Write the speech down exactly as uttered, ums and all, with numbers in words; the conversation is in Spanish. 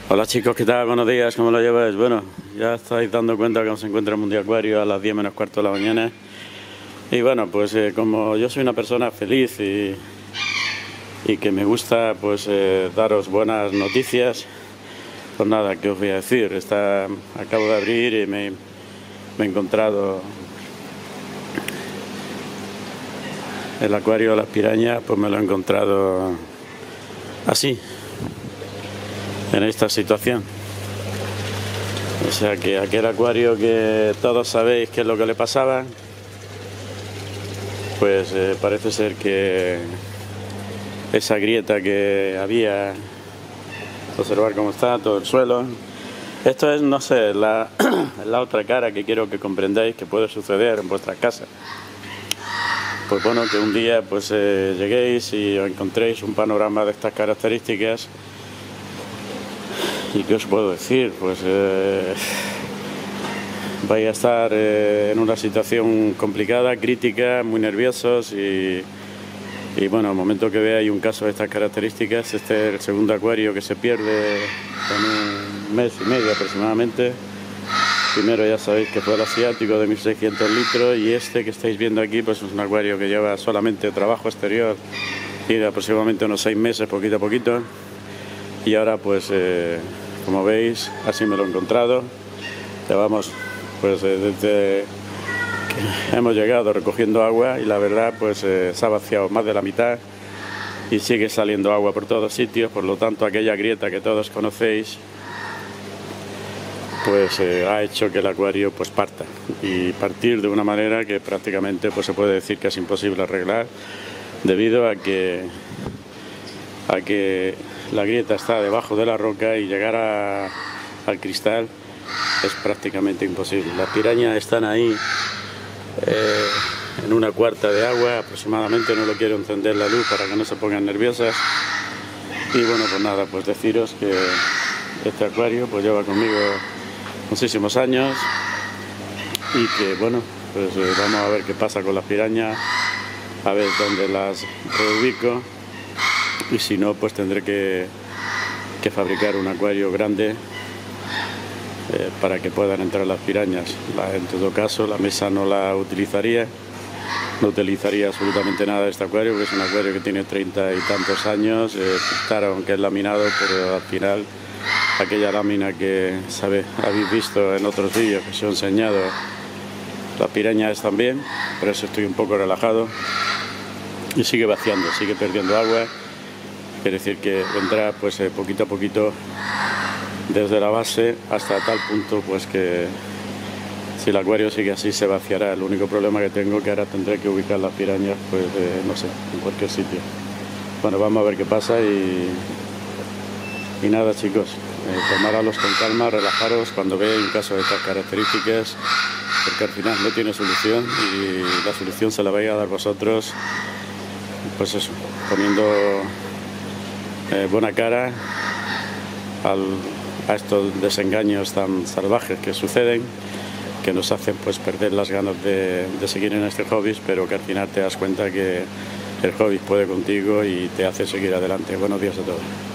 Hola chicos, ¿qué tal? Buenos días, ¿cómo lo lleváis? Bueno, ya estáis dando cuenta que se encuentra el Mundiacuario a las diez menos cuarto de la mañana. Y bueno, pues eh, como yo soy una persona feliz y, y que me gusta pues eh, daros buenas noticias, pues nada, ¿qué os voy a decir? Está, acabo de abrir y me, me he encontrado el acuario de las pirañas, pues me lo he encontrado así, en esta situación. O sea que aquel acuario que todos sabéis qué es lo que le pasaba, pues eh, parece ser que esa grieta que había, observar cómo está todo el suelo. Esto es, no sé, la, la otra cara que quiero que comprendáis que puede suceder en vuestra casa. Pues bueno, que un día pues eh, lleguéis y os encontréis un panorama de estas características. ¿Y qué os puedo decir? Pues eh, vais a estar eh, en una situación complicada, crítica, muy nerviosos y, y bueno, al momento que veáis un caso de estas características, este es el segundo acuario que se pierde en un mes y medio aproximadamente. Primero ya sabéis que fue el asiático de mil seiscientos litros y este que estáis viendo aquí pues es un acuario que lleva solamente trabajo exterior y de aproximadamente unos seis meses, poquito a poquito. Y ahora pues eh, como veis así me lo he encontrado. Llevamos pues eh, desde que hemos llegado recogiendo agua y la verdad pues eh, se ha vaciado más de la mitad y sigue saliendo agua por todos sitios, por lo tanto aquella grieta que todos conocéis pues eh, ha hecho que el acuario pues parta y partir de una manera que prácticamente pues se puede decir que es imposible arreglar debido a que a que la grieta está debajo de la roca y llegar a, al cristal es prácticamente imposible. Las pirañas están ahí eh, en una cuarta de agua aproximadamente, no lo quiero encender la luz para que no se pongan nerviosas. Y bueno, pues nada, pues deciros que este acuario pues lleva conmigo muchísimos años y que bueno, pues eh, vamos a ver qué pasa con las pirañas, a ver dónde las reubico. Y si no, pues tendré que, que fabricar un acuario grande eh, para que puedan entrar las pirañas. La, en todo caso, la mesa no la utilizaría, no utilizaría absolutamente nada de este acuario, porque es un acuario que tiene treinta y tantos años, eh, pintaron que es laminado, pero al final aquella lámina que sabe, habéis visto en otros vídeos que os he enseñado, las pirañas están bien, por eso estoy un poco relajado y sigue vaciando, sigue perdiendo agua. Quiere decir que vendrá pues eh, poquito a poquito desde la base hasta tal punto pues que si el acuario sigue así se vaciará. El único problema que tengo que ahora tendré que ubicar las pirañas pues eh, no sé, en cualquier sitio. Bueno, vamos a ver qué pasa y, y nada chicos, eh, tomaros con calma, relajaros cuando veáis un caso de estas características, porque al final no tiene solución y la solución se la vais a dar vosotros, pues eso, poniendo Eh, buena cara al, a estos desengaños tan salvajes que suceden, que nos hacen pues perder las ganas de, de seguir en este hobby, pero que al final te das cuenta que el hobby puede contigo y te hace seguir adelante. Buenos días a todos.